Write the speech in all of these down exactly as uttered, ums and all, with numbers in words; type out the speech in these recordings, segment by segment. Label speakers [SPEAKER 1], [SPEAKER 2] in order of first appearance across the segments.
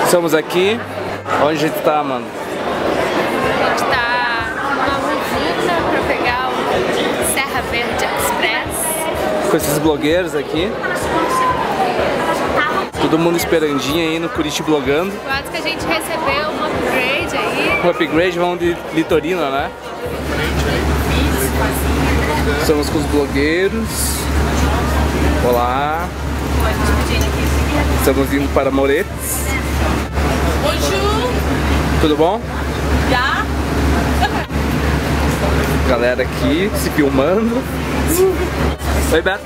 [SPEAKER 1] Estamos aqui. Onde a gente tá, mano?
[SPEAKER 2] A gente tá numa usina pra pegar o Serra Verde Express.
[SPEAKER 1] Com esses blogueiros aqui. Todo mundo esperandinho aí no Curitiba blogando.
[SPEAKER 2] Quase que a gente recebeu um upgrade aí.
[SPEAKER 1] Um upgrade, vamos de Litorina, né? Estamos com os blogueiros. Olá. Estamos indo para Moretes.
[SPEAKER 2] Bonjour.
[SPEAKER 1] Tudo bom?
[SPEAKER 2] Já?
[SPEAKER 1] Galera aqui se filmando. Oi, Beto.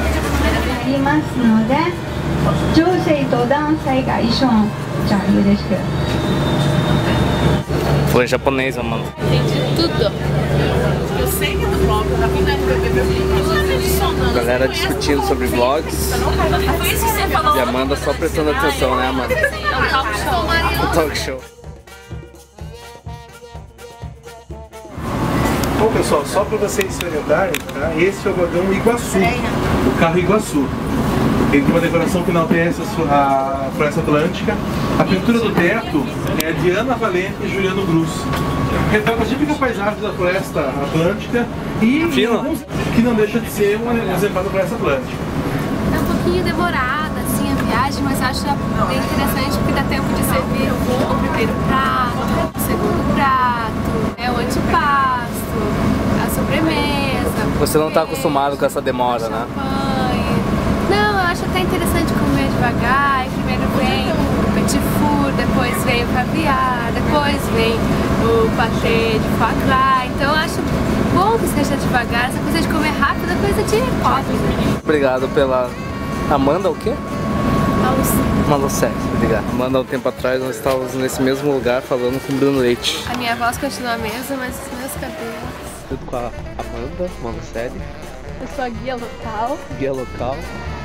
[SPEAKER 1] Foi em japonês, mano.
[SPEAKER 2] Entendi tudo. Eu sei que é do blog, tá vindo aí.
[SPEAKER 1] Galera discutindo sobre vlogs.
[SPEAKER 2] Foi isso que você falou.
[SPEAKER 1] E a Amanda só prestando atenção, né, Amanda?
[SPEAKER 2] É um talk show.
[SPEAKER 1] O talk show.
[SPEAKER 3] Bom, pessoal, só para vocês experimentarem, tá? Esse é o vagão Iguaçu, o carro Iguaçu. Ele tem uma decoração que enaltece a Floresta Atlântica. A pintura do teto é de Ana Valente e Juliano Grus. Retrata a típica paisagem da Floresta Atlântica e alguns, que não deixa de ser um exemplar da Floresta Atlântica.
[SPEAKER 2] É um pouquinho demorada, assim, a viagem, mas acho bem interessante porque dá tempo de servir o primeiro prato, o segundo prato, é o antipasto, a sobremesa.
[SPEAKER 1] Você não está acostumado com essa demora, né?
[SPEAKER 2] Não, eu acho até interessante comer devagar. Primeiro vem o petit four, depois vem o caviar, depois vem o patê de foie gras. Então eu acho bom que seja devagar. Essa coisa de comer rápido é coisa de pobre.
[SPEAKER 1] Obrigado pela... Amanda o quê? Malucete, obrigado. Amanda, há um tempo atrás nós estávamos nesse mesmo lugar falando com o Bruno Leite.
[SPEAKER 2] A minha voz continua a mesma, mas os meus cabelos...
[SPEAKER 1] Tudo com a Amanda, Malucete.
[SPEAKER 2] Eu sou a guia local.
[SPEAKER 1] Guia local.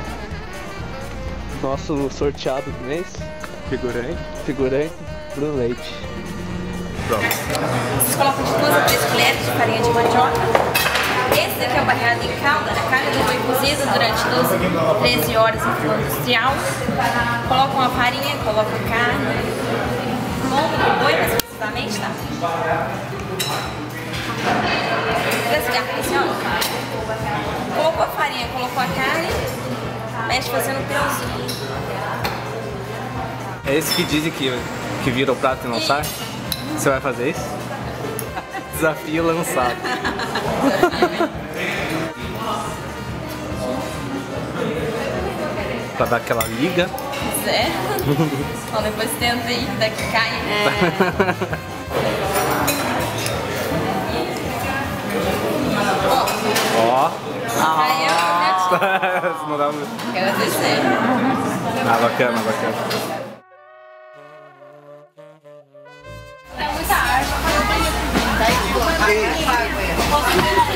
[SPEAKER 1] Nosso sorteado do mês.
[SPEAKER 3] Figurante.
[SPEAKER 1] Figurante, Bruno Leite. Pronto.
[SPEAKER 4] Vocês colocam de duas a três colheres de farinha de mandioca. Esse daqui é o banhado em calda. A carne do boi cozida durante doze, treze horas em forno industrial. Colocam a farinha, colocam a carne. Lombo do boi, mais precisamente, tá? Três garfos assim, ó. Colocou a farinha, colocou a carne. Mexe fazendo pelzinho.
[SPEAKER 1] É esse que dizem que, que vira o prato e não sai? Você vai fazer isso? Desafio lançado. Pra dar aquela liga.
[SPEAKER 4] É. Bom, depois tenta aí, daqui cai. É.
[SPEAKER 1] Ó.
[SPEAKER 4] Aí eu
[SPEAKER 1] Não dá...
[SPEAKER 4] quero descer.
[SPEAKER 1] Ah, bacana, bacana.
[SPEAKER 4] É muita arte.